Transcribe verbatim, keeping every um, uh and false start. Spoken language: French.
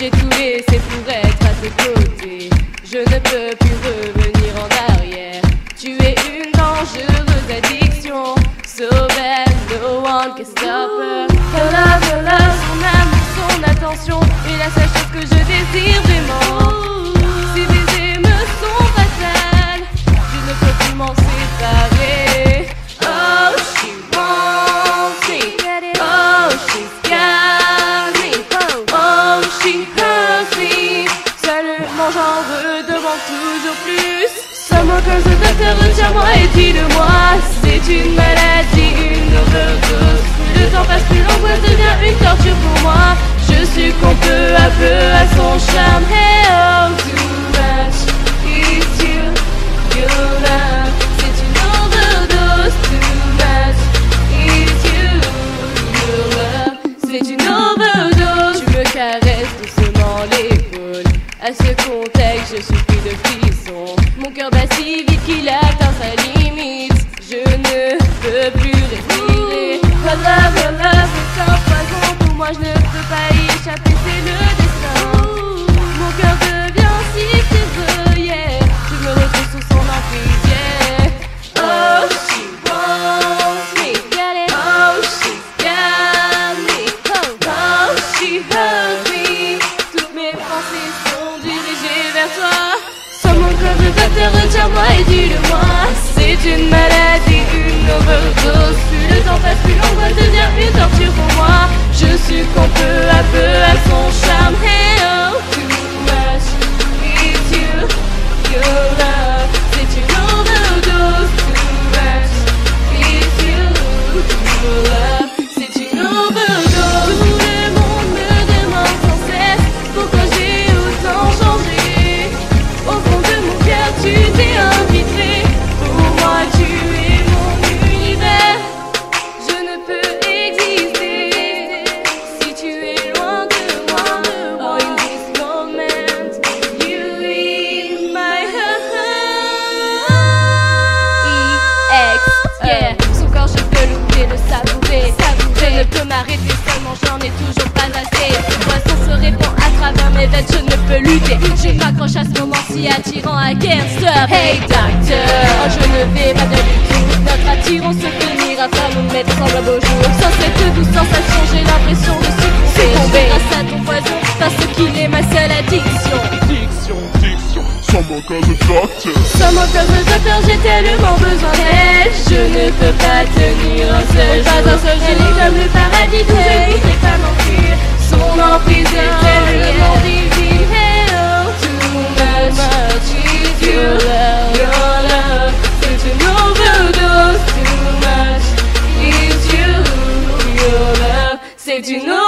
J'ai tout laissé pour être à tes côtés. Je ne peux plus revenir en arrière. Tu es une dangereuse addiction. So bad, no one can stop her. Her love, her love, son amour, son attention est la seule chose que je désire vraiment. Si les émeutes sont fatales, je ne peux plus m'en séparer. Oh, she wants me. Oh, she's got me. Oh, she hurts me. Seulement j'en redemande toujours plus. Someone calls the doctor, retiens-moi et dis-le-moi. C'est une maladie, une overdose. Plus le temps passe, plus l'angoisse devient une torture pour moi. Je succombe peu à peu à son charme. Hey oh, too much, it's you, your love. C'est une overdose, too much, it's you, your love. C'est une overdose. Tu me caresses doucement l'épaule. À ce contexte, je suis pris de frissons. Mon cœur bat si vite qu'il atteint sa limite. Je ne peux plus respirer. Her love, her love, c'est un poison. Pour moi, je ne peux pas y échapper, c'est le destin. Mon cœur devient si fébrile, yeah. Je me retrouve sous son emprise, yeah. Oh, she wants me. Oh, she's got me. Oh, she hurts me. Toutes mes pensées sont dirigées vers toi. Someone call the doctor, retiens-moi et dis-le-moi. C'est une maladie, une overdose. Plus le temps passe, plus l'angoisse devient une torture pour moi. Je succombe peu à peu à son charme. Hey oh, too much, it's you, your love. C'est une overdose, too much, it's you, your love. C'est une overdose. Tout le monde me demande sans cesse pourquoi j'ai autant changé. Au fond de mon cœur, tu t'es infiltré. Pour moi, tu es mon univers. Je ne peux exister si tu es loin de moi. Oh, in this moment, you in my heart. E X O, yeah. Son corps, je peux l'oublier, le savourer. Je ne peux m'arrêter seulement, j'en ai toujours pas assez. Le poisson se répand à travers mes veines, je ne peux lutter. Je m'accroche à ce moment si attirant, I can't stop. Hey doctor, oh, je ne vais pas bien du tout. Notre attirance se finira par nous mettre ensemble un beau jour. Sans cette douce sensation, j'ai l'impression de succomber grâce à ton poison, parce qu'il est ma seule addiction. Diction, diction, someone call the doctor. Someone call the doctor, j'ai tellement besoin d'elle. Je ne peux pas tenir un seul jour. Pas un seul jour. Elle est comme le paradis, tous hey. Les femmes en cuir. Son emprise est tellement divine. Hey oh, too much, it's you, your love. C'est une overdose, too much, it's you, your love. C'est une overdose.